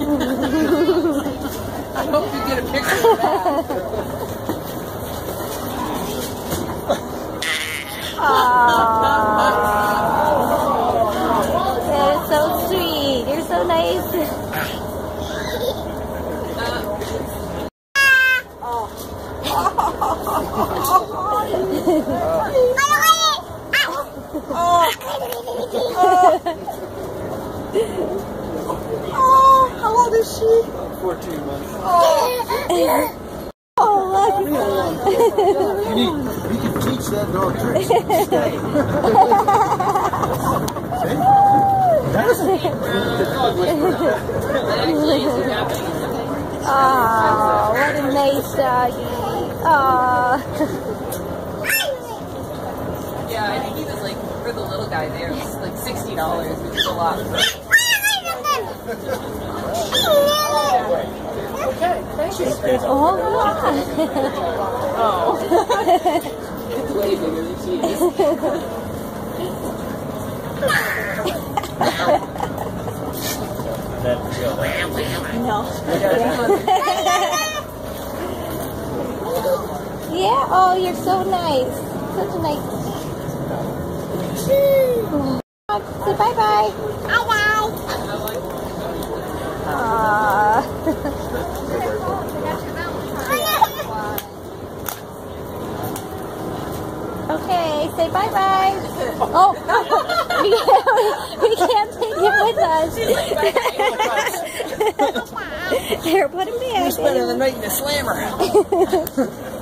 I hope you get a picture of that. That is so sweet. You're so nice. Oh, how old is she? 14 months. Oh, look. You can teach that dog tricks. Stay. Oh, what a nice doggy. Oh. Yeah, I think he was like, for the little guy there, it was like $60, which is a lot. Okay, thank you. Oh, Oh. It's way bigger than she is. no. Yeah, oh, you're so nice. Such a nice. Say bye-bye. Bye-bye. Okay, say bye-bye. Oh, we can't take him with us. Here, put him back. You're spending the night in the slammer.